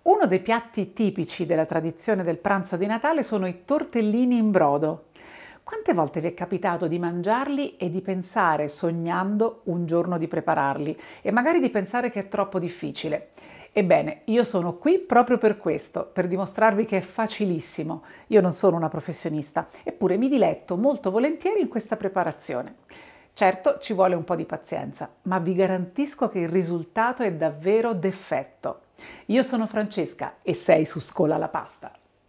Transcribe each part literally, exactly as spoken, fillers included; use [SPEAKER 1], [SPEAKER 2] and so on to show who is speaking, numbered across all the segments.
[SPEAKER 1] Uno dei piatti tipici della tradizione del pranzo di Natale sono i tortellini in brodo. Quante volte vi è capitato di mangiarli e di pensare, sognando, un giorno di prepararli e magari di pensare che è troppo difficile? Ebbene, io sono qui proprio per questo, per dimostrarvi che è facilissimo. Io non sono una professionista, eppure mi diletto molto volentieri in questa preparazione. Certo, ci vuole un po' di pazienza, ma vi garantisco che il risultato è davvero d'effetto. Io sono Francesca e sei su Scola la Pasta.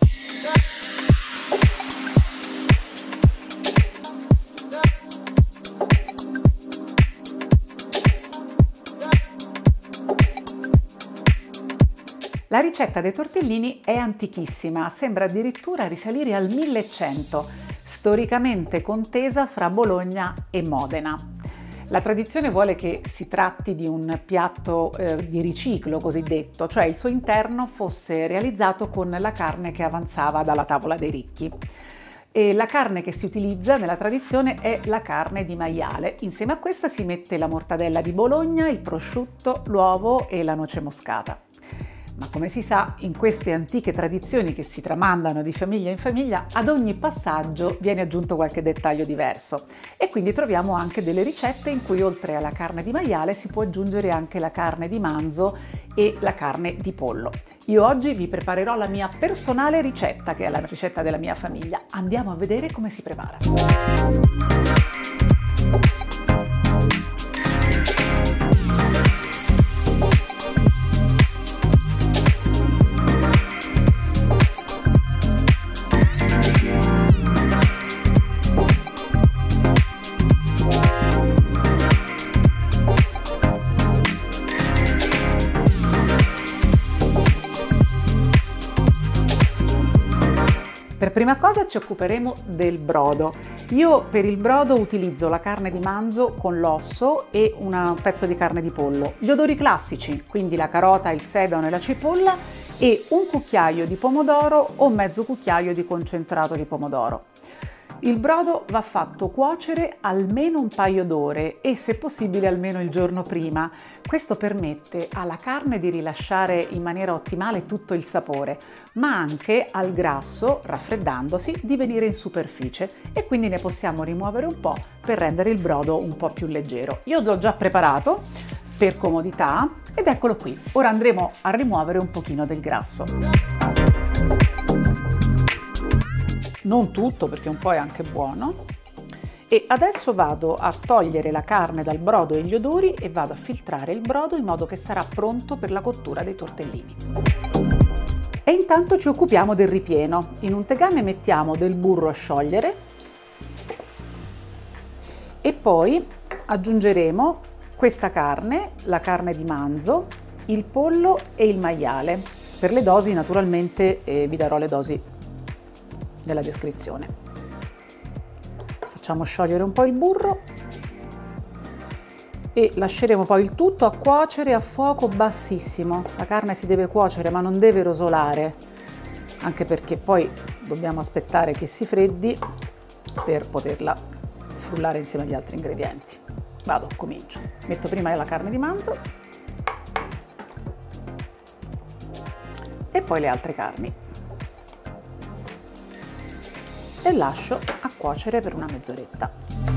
[SPEAKER 1] La ricetta dei tortellini è antichissima, sembra addirittura risalire al millecento, storicamente contesa fra Bologna e Modena. La tradizione vuole che si tratti di un piatto eh, di riciclo cosiddetto, cioè il suo interno fosse realizzato con la carne che avanzava dalla tavola dei ricchi. E la carne che si utilizza nella tradizione è la carne di maiale. Insieme a questa si mette la mortadella di Bologna, il prosciutto, l'uovo e la noce moscata. Ma come si sa, in queste antiche tradizioni che si tramandano di famiglia in famiglia, ad ogni passaggio viene aggiunto qualche dettaglio diverso. E quindi troviamo anche delle ricette in cui oltre alla carne di maiale si può aggiungere anche la carne di manzo e la carne di pollo. Io oggi vi preparerò la mia personale ricetta, che è la ricetta della mia famiglia. Andiamo a vedere come si prepara. Per prima cosa ci occuperemo del brodo. Io per il brodo utilizzo la carne di manzo con l'osso e un pezzo di carne di pollo. Gli odori classici, quindi la carota, il sedano e la cipolla, e un cucchiaio di pomodoro o mezzo cucchiaio di concentrato di pomodoro. Il brodo va fatto cuocere almeno un paio d'ore e se possibile almeno il giorno prima. Questo permette alla carne di rilasciare in maniera ottimale tutto il sapore, ma anche al grasso, raffreddandosi, di venire in superficie e quindi ne possiamo rimuovere un po' per rendere il brodo un po' più leggero. Io l'ho già preparato per comodità ed eccolo qui. Ora andremo a rimuovere un pochino del grasso. Non tutto, perché un po' è anche buono. E adesso vado a togliere la carne dal brodo e gli odori e vado a filtrare il brodo in modo che sarà pronto per la cottura dei tortellini. E intanto ci occupiamo del ripieno. In un tegame mettiamo del burro a sciogliere e poi aggiungeremo questa carne, la carne di manzo, il pollo e il maiale. Per le dosi naturalmente eh, vi darò le dosi della descrizione. Facciamo sciogliere un po' il burro e lasceremo poi il tutto a cuocere a fuoco bassissimo. La carne si deve cuocere ma non deve rosolare, anche perché poi dobbiamo aspettare che si freddi per poterla frullare insieme agli altri ingredienti. Vado, comincio. Metto prima la carne di manzo e poi le altre carni. E lascio a cuocere per una mezz'oretta.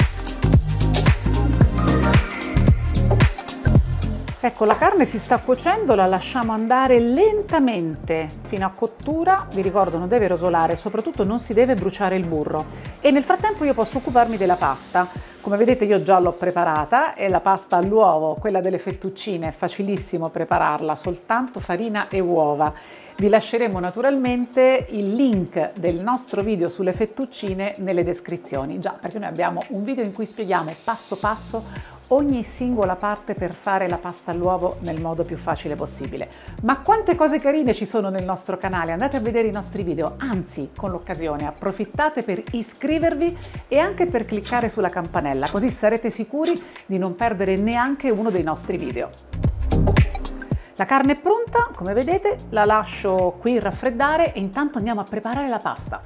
[SPEAKER 1] Ecco, la carne si sta cuocendo, la lasciamo andare lentamente fino a cottura. Vi ricordo, non deve rosolare, soprattutto non si deve bruciare il burro. E nel frattempo io posso occuparmi della pasta. Come vedete io già l'ho preparata, è la pasta all'uovo, quella delle fettuccine, è facilissimo prepararla, soltanto farina e uova. Vi lasceremo naturalmente il link del nostro video sulle fettuccine nelle descrizioni, già perché noi abbiamo un video in cui spieghiamo passo passo ogni singola parte per fare la pasta all'uovo nel modo più facile possibile. Ma quante cose carine ci sono nel nostro canale, andate a vedere i nostri video, anzi con l'occasione approfittate per iscrivervi e anche per cliccare sulla campanella, così sarete sicuri di non perdere neanche uno dei nostri video. La carne è pronta, come vedete, la lascio qui raffreddare e intanto andiamo a preparare la pasta.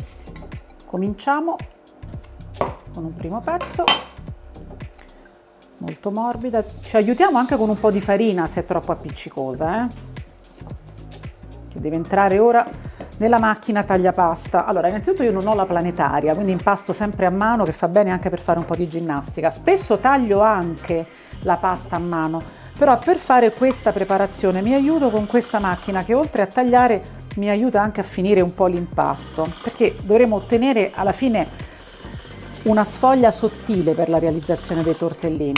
[SPEAKER 1] Cominciamo con un primo pezzo molto morbida. Ci aiutiamo anche con un po' di farina se è troppo appiccicosa, eh? Che deve entrare ora nella macchina tagliapasta. Allora, innanzitutto io non ho la planetaria, quindi impasto sempre a mano, che fa bene anche per fare un po' di ginnastica. Spesso taglio anche la pasta a mano, però per fare questa preparazione mi aiuto con questa macchina che oltre a tagliare mi aiuta anche a finire un po' l'impasto, perché dovremo ottenere alla fine una sfoglia sottile per la realizzazione dei tortellini.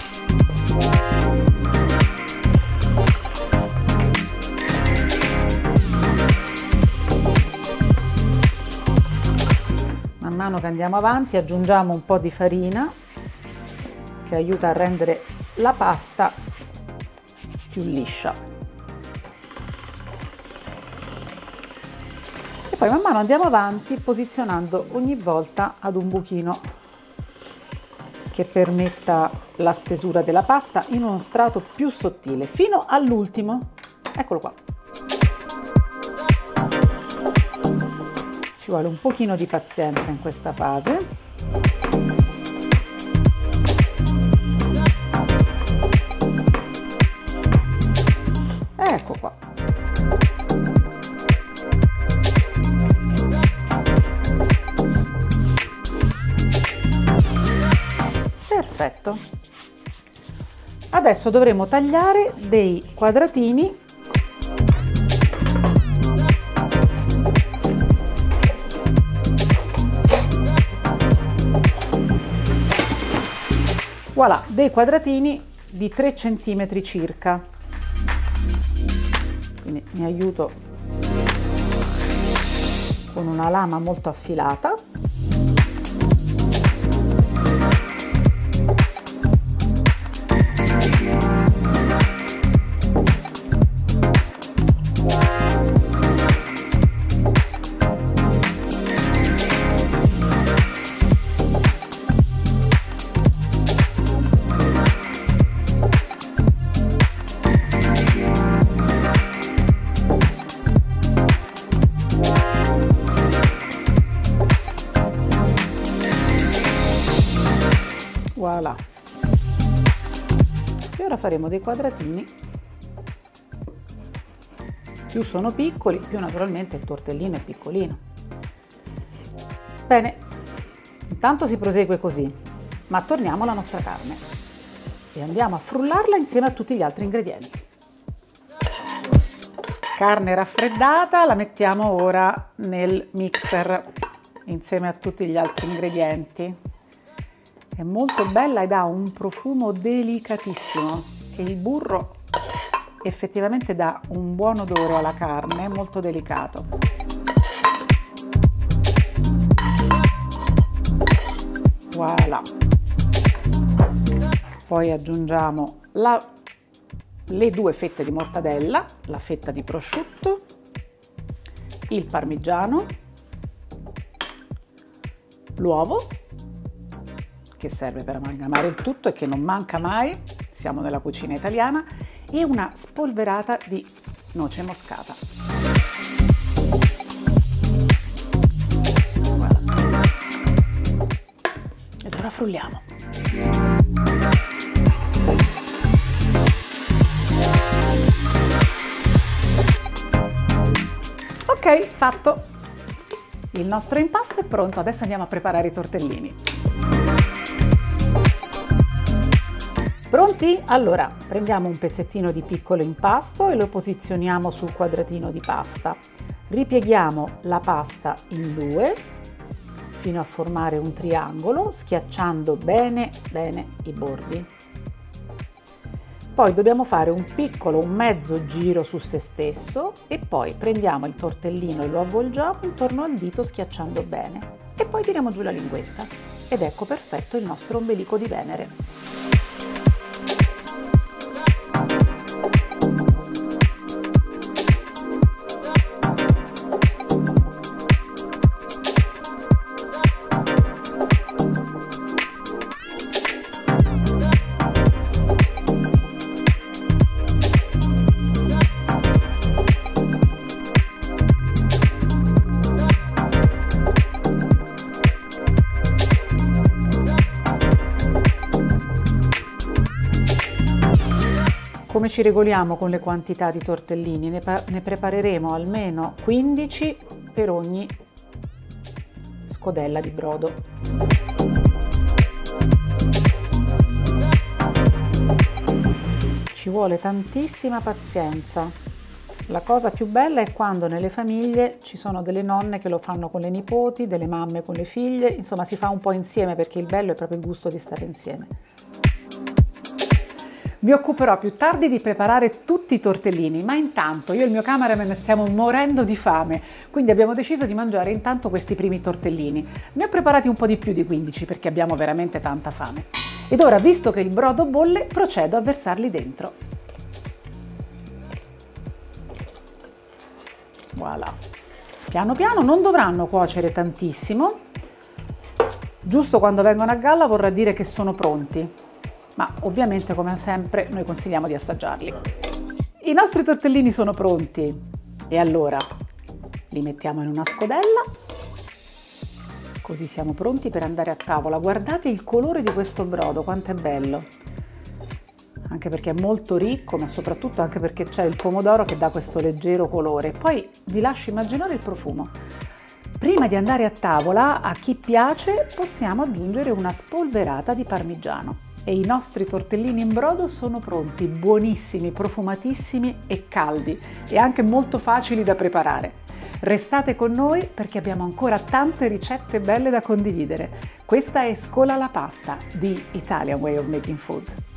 [SPEAKER 1] Man mano che andiamo avanti aggiungiamo un po' di farina che aiuta a rendere la pasta più liscia. E poi man mano andiamo avanti posizionando ogni volta ad un buchino che permetta la stesura della pasta in uno strato più sottile fino all'ultimo. Eccolo qua. Ci vuole un pochino di pazienza in questa fase. Ecco qua. Perfetto. Adesso dovremo tagliare dei quadratini voilà, dei quadratini di tre centimetri circa. Quindi mi aiuto con una lama molto affilata. Voilà. E ora faremo dei quadratini. Più sono piccoli, più naturalmente il tortellino è piccolino. Bene, intanto si prosegue così, ma torniamo alla nostra carne e andiamo a frullarla insieme a tutti gli altri ingredienti. Carne raffreddata, la mettiamo ora nel mixer insieme a tutti gli altri ingredienti. È molto bella ed ha un profumo delicatissimo e il burro effettivamente dà un buon odore alla carne, molto delicato. Voilà. Poi aggiungiamo la, le due fette di mortadella, la fetta di prosciutto, il parmigiano, l'uovo, che serve per amalgamare il tutto e che non manca mai, siamo nella cucina italiana, e una spolverata di noce moscata. Voilà. Ed ora frulliamo. Ok, fatto. Il nostro impasto è pronto, adesso andiamo a preparare i tortellini. Pronti? Allora, prendiamo un pezzettino di piccolo impasto e lo posizioniamo sul quadratino di pasta. Ripieghiamo la pasta in due fino a formare un triangolo, schiacciando bene bene i bordi. Poi dobbiamo fare un piccolo, un mezzo giro su se stesso e poi prendiamo il tortellino e lo avvolgiamo intorno al dito schiacciando bene. E poi tiriamo giù la linguetta. Ed ecco perfetto il nostro ombelico di Venere. ci regoliamo con le quantità di tortellini, ne, ne prepareremo almeno quindici per ogni scodella di brodo. Ci vuole tantissima pazienza. La cosa più bella è quando nelle famiglie ci sono delle nonne che lo fanno con le nipoti, delle mamme con le figlie, insomma si fa un po' insieme, perché il bello è proprio il gusto di stare insieme. Mi occuperò più tardi di preparare tutti i tortellini, ma intanto io e il mio cameraman stiamo morendo di fame, quindi abbiamo deciso di mangiare intanto questi primi tortellini. Ne ho preparati un po' di più di quindici perché abbiamo veramente tanta fame. Ed ora, visto che il brodo bolle, procedo a versarli dentro. Voilà. Piano piano, non dovranno cuocere tantissimo, giusto quando vengono a galla vorrà dire che sono pronti, ma ovviamente come sempre noi consigliamo di assaggiarli. I nostri tortellini sono pronti e allora li mettiamo in una scodella, così siamo pronti per andare a tavola. Guardate il colore di questo brodo, quanto è bello! Anche perché è molto ricco, ma soprattutto anche perché c'è il pomodoro che dà questo leggero colore. Poi vi lascio immaginare il profumo. Prima di andare a tavola, a chi piace, possiamo aggiungere una spolverata di parmigiano. E i nostri tortellini in brodo sono pronti, buonissimi, profumatissimi e caldi, e anche molto facili da preparare. Restate con noi perché abbiamo ancora tante ricette belle da condividere. Questa è Scola la Pasta di Italian Way of Making Food.